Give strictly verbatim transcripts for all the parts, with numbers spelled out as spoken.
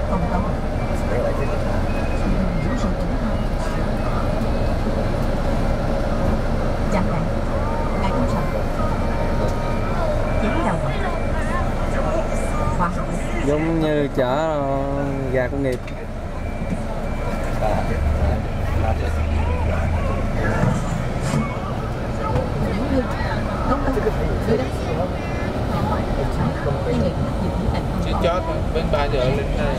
Không có. Chặt lại. Ngài không sợ. Chiến đầu. Khoa học. Giống như chở gà công nghiệp. Chỉ chót bên ba giờ lên đây.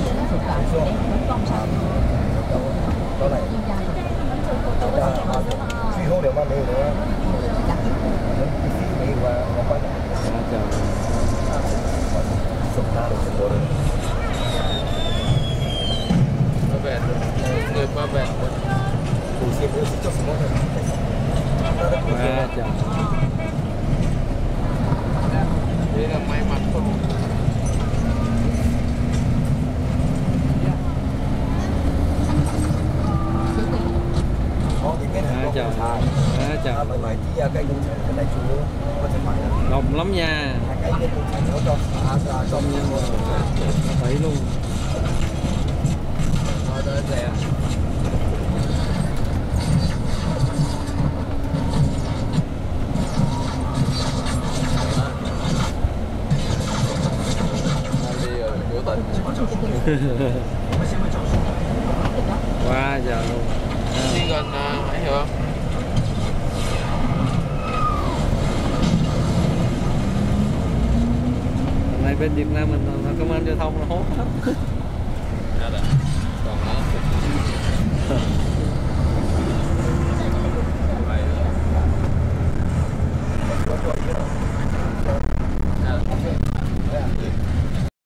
Phi hô đều mà đều nữa. Phi và nó quay. Ba bẹt người ba bẹt. Củ xiêm cũng cho số thôi. Quá trời. Đây là may mắn không? Quá trời. Quá trời. Đồng lắm nha. Công nhân tỷ luôn. Nó tới rẻ. Quá giờ luôn. Đi gần hãy hiểu không? Hôm nay bên Việt Nam mình là công an giao thông là hốt lắm. Còn nó